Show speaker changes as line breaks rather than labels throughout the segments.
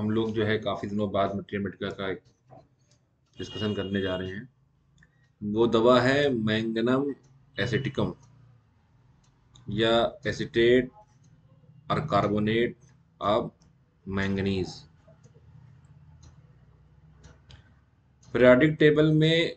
हम लोग जो है काफ़ी दिनों बाद मैथमेटिका का एक डिस्कशन करने जा रहे हैं। वो दवा है मैंगनम एसिटिकम या एसिटेट और carbonate of manganese. Periodic table में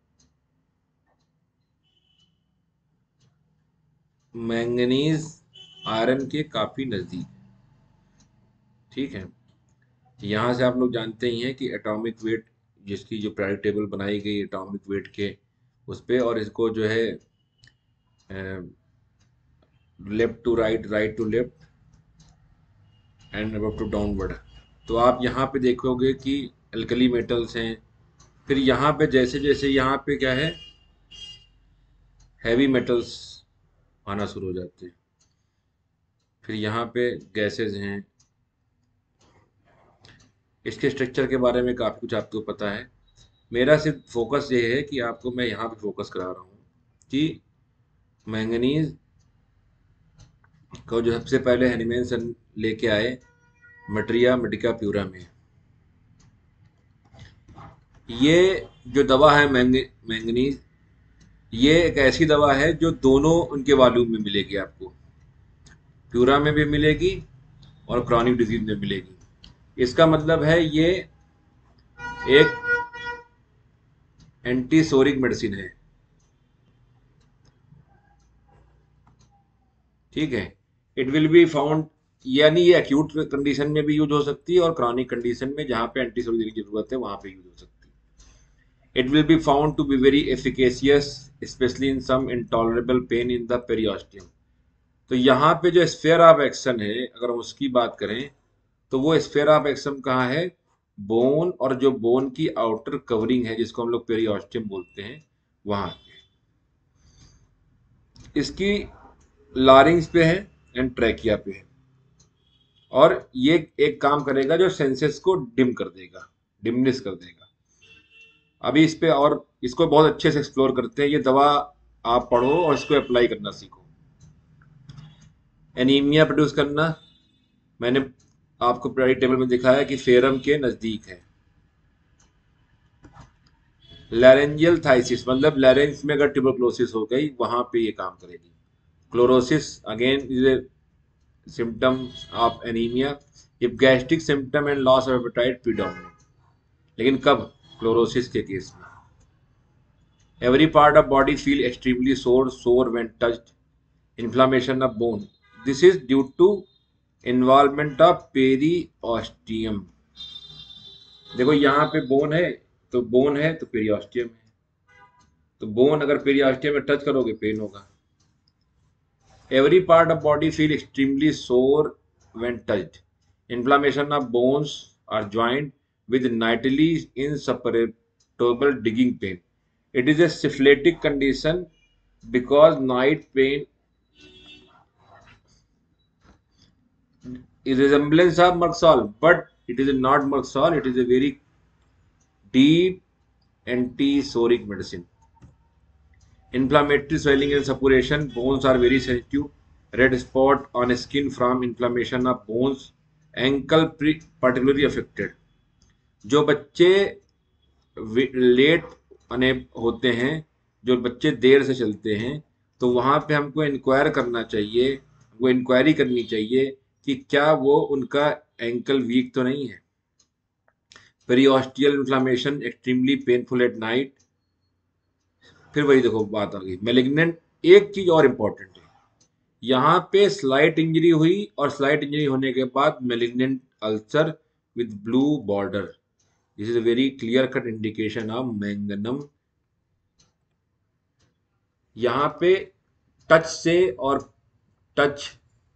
मैंगनीज आयरन के काफ़ी नज़दीक, ठीक है। यहाँ से आप लोग जानते ही हैं कि एटॉमिक वेट, जिसकी जो पीरियोडिक टेबल बनाई गई एटॉमिक वेट के उस पे, और इसको जो है left to right, right to left and above to downward. तो आप यहाँ पे देखोगे कि अल्कली मेटल्स हैं। फिर यहाँ पे जैसे जैसे यहाँ पे क्या है, हैवी मेटल्स आना शुरू हो जाते हैं। फिर यहाँ पे गैसेस हैं। इसके स्ट्रक्चर के बारे में काफ़ी कुछ आपको पता है। मेरा सिर्फ फोकस ये है कि आपको मैं यहाँ पे फोकस करा रहा हूँ कि मैंगनीज को जो सबसे पहले हैनिमैन लेके आए मटेरिया मेडिका प्यूरा में। ये जो दवा है मैंगनीज, ये एक ऐसी दवा है जो दोनों उनके वॉल्यूम में मिलेगी आपको। प्यूरा में भी मिलेगी और क्रॉनिक डिजीज में मिलेगी। इसका मतलब है ये एक एंटीसोरिक मेडिसिन है, ठीक है। इट विल बी फाउंड, यानी ये एक्यूट कंडीशन में भी यूज हो सकती है और क्रॉनिक कंडीशन में जहाँ पे एंटीसोरिक की जरूरत है वहाँ पे यूज हो सकती है। It will be found to be very efficacious specially in some intolerable pain in the periosteum. तो यहाँ पे जो स्फेयर ऑफ एक्शन है, अगर हम उसकी बात करें तो वो स्फेयर ऑफ एक्शन कहाँ है, बोन, और जो बोन की आउटर कवरिंग है जिसको हम लोग पेरियोस्टियम बोलते हैं वहां। इसकी लारिंग्स पे है एंड ट्रैकिया पे है। और ये एक काम करेगा जो सेंसेस को डिम कर देगा, डिमनेस कर देगा। अभी इस पे और इसको बहुत अच्छे से एक्सप्लोर करते हैं। ये दवा आप पढ़ो और इसको अप्लाई करना सीखो। एनीमिया प्रोड्यूस करना, मैंने आपको पीरियोडिक टेबल में दिखाया कि फेरम के नजदीक है। लैरेंजियल थाइसिस, मतलब लैरेंज में अगर ट्यूबरक्लोसिस हो गई वहां पे ये काम करेगी। Chlorosis again is a symptom of anaemia if gastric symptom and loss of appetite predominate. लेकिन कब? क्लोरोसिस के केस में। Every part of body feel extremely sore when touched. Inflammation of bone, this is due to involvement of periosteum. देखो यहाँ पे bone है तो periosteum है। तो बोन अगर पेरिओस्टियम में टच करोगे पेन होगा। Every part of body feel extremely sore when touched. Inflammation of bones or joint with nightly inseparable digging pain. It is a syphilitic condition because night pain is resemblance of Merxol, but it is not Merxol. It is a very deep anti-psoric medicine. Inflammatory swelling and suppuration. Bones are very sensitive. Red spot on skin from inflammation of bones. Ankle particularly affected. जो बच्चे late अने होते हैं, जो बच्चे देर से चलते हैं, तो वहां पे हमको इंक्वायर करना चाहिए, वो इंक्वायरी करनी चाहिए कि क्या वो उनका एंकल वीक तो नहीं है। Periosteal inflammation extremely painful at night. फिर वही देखो बात आ गई मेलिग्नेंट। एक चीज और इम्पोर्टेंट है, यहाँ पे स्लाइट इंजरी हुई और स्लाइट इंजरी होने के बाद malignant ulcer with blue border, this is a very clear cut indication of manganum. यहाँ पे टच से और टच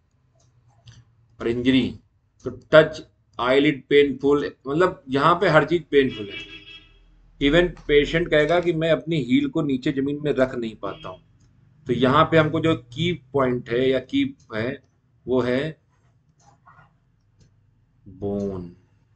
और इंजरी, तो टच आईलिड पेनफुल, मतलब यहाँ पे हर चीज पेनफुल है। इवन पेशेंट कहेगा कि मैं अपनी हील को नीचे जमीन में रख नहीं पाता हूँ। तो यहाँ पे हमको जो की पॉइंट है या की है वो है बोन।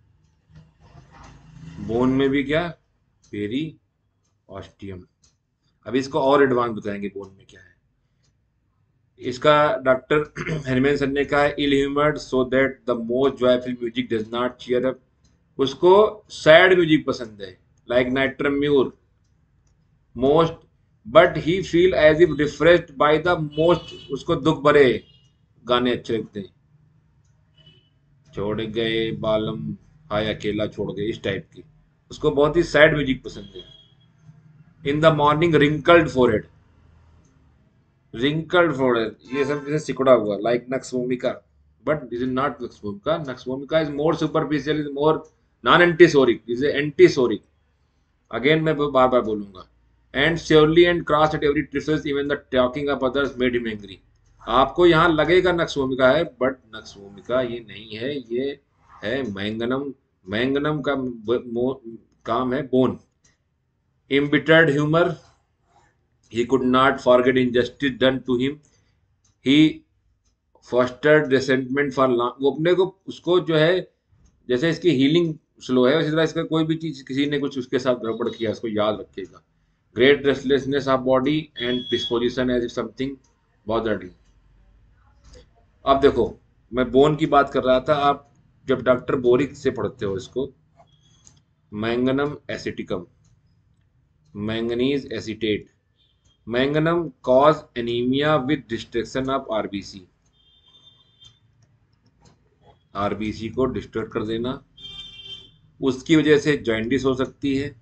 बोन में भी क्या? Periosteum. अब इसको और एडवांस बताएंगे बोन में क्या है। इसका डॉक्टर हेरमैन सर ने कहा है ill humoured so that the most joyful music does not cheer up. उसको सैड म्यूजिक पसंद है, like natrum mur most, but he feel as if refreshed by the most. उसको दुख भरे गाने अच्छे लगते हैं, छोड़ गए बालम, हाय अकेला छोड़ गए, इस टाइप की। उसको बहुत ही सैड म्यूजिक पसंद है। In the morning wrinkled forehead, wrinkled forehead, ये सब जैसे सिकुड़ा हुआ, like nux vomica, but this is not nux vomica. Nux vomica is more superficial, is more non antipsoric, is antipsoric. Again मैं बार बार बोलूंगा। And surely and cross at every trifles even the talking of others made him angry. आपको यहाँ लगेगा नक्सभूमिका है, but नक्सभूमिका ये नहीं है, ये है मैंगनम। मैंगनम का काम है bone. Embittered humour, he could not forget injustice done to him, he fostered resentment for long। वो अपने को उसको जो है, जैसे इसकी हीलिंग स्लो है, उसी तरह इसका कोई भी चीज किसी ने कुछ उसके साथ गड़बड़ किया उसको याद रखेगा। Great restlessness of body and disposition as if something bothered him. अब देखो, मैं बोन की बात कर रहा था, आप जब डॉक्टर बोरिक से पढ़ते हो इसको, manganum aceticum, manganese acetate, manganum cause anaemia with destruction of RBC, RBC को डिस्ट्रॉय कर देना, उसकी वजह से जॉइंटिस हो सकती है,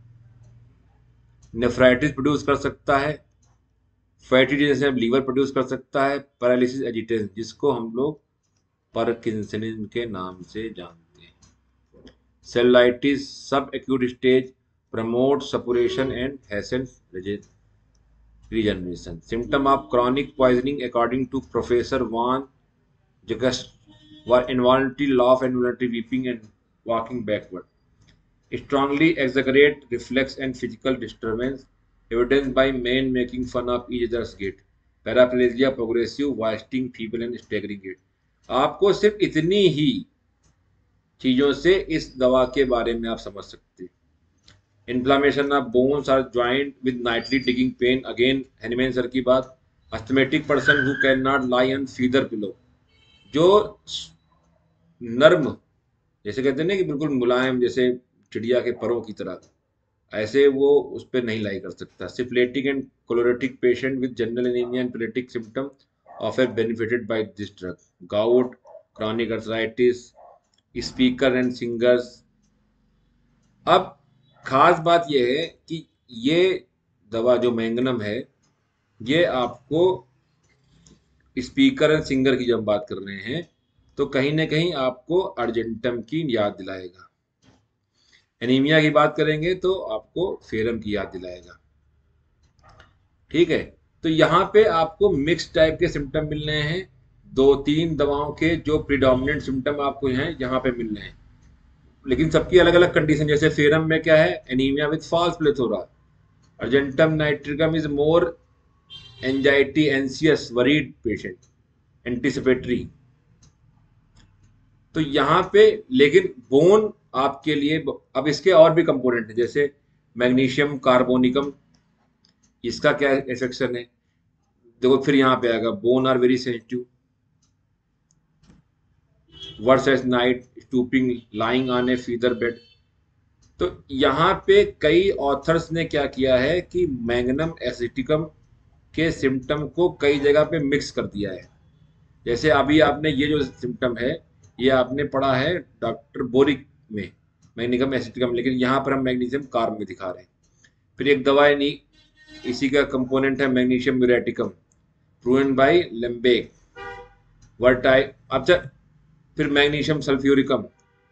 नेफ्राइटिस प्रोड्यूस कर सकता है, फैटी डिजीज लीवर प्रोड्यूस कर सकता है, पैरालिसिस एजिटेशन जिसको हम लोग पार्किंसनिज्म के नाम से जानते हैं, सेल्युलाइटिस सब acute stage, promote suppuration and hastens regeneration. Symptom of chronic poisoning according to Professor Van Jagast were involuntary laugh and involuntary weeping and walking backward. Strongly exaggerate reflex and physical disturbance, evidenced by men making fun of each other's gait. Paraplegia progressive, wasting, feeble and staggering gait. आपको सिर्फ इतनी ही चीजों से इस दवा के बारे में आप समझ सकते हैं। Inflammation of bones or joint with nightly digging pain, again Hahnemann sir की बात। Asthmatic person who can not lie on feather pillow, जो नर्म, जैसे कहते हैं ना कि बिल्कुल मुलायम, जैसे चिड़िया के परों की तरह, ऐसे वो उस पर नहीं लाई कर सकता। Syphilitic and chlorotic patient with general anaemia and plastic symptom of a benefited by this drug. Gout, chronic arthritis, speaker and singers. अब खास बात यह है कि ये दवा जो मैंगनम है, ये आपको स्पीकर एंड सिंगर की जब बात कर रहे हैं तो कहीं ना कहीं आपको अर्जेंटम की याद दिलाएगा। एनीमिया की बात करेंगे तो आपको फेरम की याद दिलाएगा। ठीक है, तो यहाँ पे आपको मिक्स टाइप के सिम्टम मिल रहे हैं। दो तीन दवाओं के जो प्रिडोमिनेंट सिम्टम आपको यहाँ पे मिल रहे हैं, लेकिन सबकी अलग अलग कंडीशन। जैसे फेरम में क्या है, anaemia with false plethora. Argentum nitricum is more anxiety, anxious, worried patient, anticipatory. तो यहाँ पे लेकिन बोन आपके लिए, अब इसके और भी कंपोनेंट है, जैसे मैग्नीशियम कार्बोनिकम, इसका क्या इफेक्शन है देखो, फिर यहाँ पे आएगा bone are very sensitive, worse as night, stooping, lying on a feather bed. तो यहाँ पे कई ऑथर्स ने क्या किया है कि मैग्नम एसिटिकम के सिम्टम को कई जगह पे मिक्स कर दिया है। जैसे अभी आपने ये जो सिम्टम है, ये आपने पढ़ा है डॉक्टर बोरिक में, मैग्नीशियम एसिटिकम, लेकिन यहाँ पर हम मैग्नीशियम कार्ब में दिखा रहे हैं। फिर एक दवा नहीं, इसी का कंपोनेंट है magnesium muriaticum, proven by Lembke वर्टाई। अच्छा, फिर मैग्नीशियम सल्फ्यूरिकम,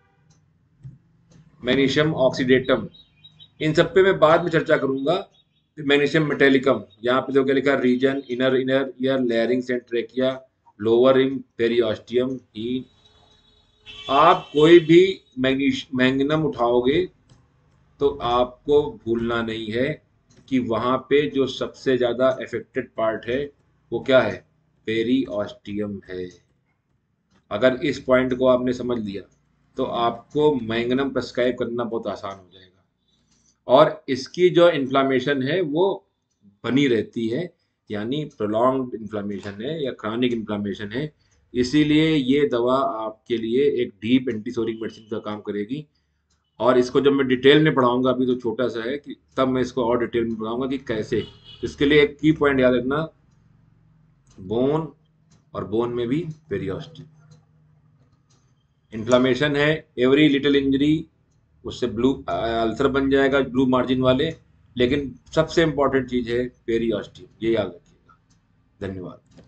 मैग्नीशियम ऑक्सीडेटम, इन सब पे मैं बाद में चर्चा करूंगा। फिर मैग्नीशियम मेटेलिकम, यहाँ पे जो क्या लिखा, region inner inner ear, larynx and trachea, lower rim, periosteum ही। आप कोई भी मैग्नीशियम उठाओगे तो आपको भूलना नहीं है कि वहां पे जो सबसे ज्यादा अफेक्टेड पार्ट है वो क्या है, पेरियोस्टियम है। अगर इस पॉइंट को आपने समझ लिया तो आपको मैंगनम प्रेस्क्राइब करना बहुत आसान हो जाएगा। और इसकी जो इन्फ्लामेशन है वो बनी रहती है, यानी प्रोलॉन्ग्ड इन्फ्लामेशन है या क्रॉनिक इन्फ्लामेशन है, इसीलिए ये दवा आपके लिए एक डीप एंटीसोरिक मेडिसिन का काम करेगी। और इसको जब मैं डिटेल में पढ़ाऊंगा, अभी तो छोटा सा है कि तब मैं इसको और डिटेल में पढ़ाऊंगा कि कैसे। इसके लिए एक की पॉइंट याद रखना, बोन और बोन में भी पेरियोस्टिन। इन्फ्लामेशन है, एवरी लिटिल इंजरी उससे ब्लू अल्सर बन जाएगा, ब्लू मार्जिन वाले। लेकिन सबसे इंपॉर्टेंट चीज है पेरियोस्टिन, ये याद रखिएगा। धन्यवाद।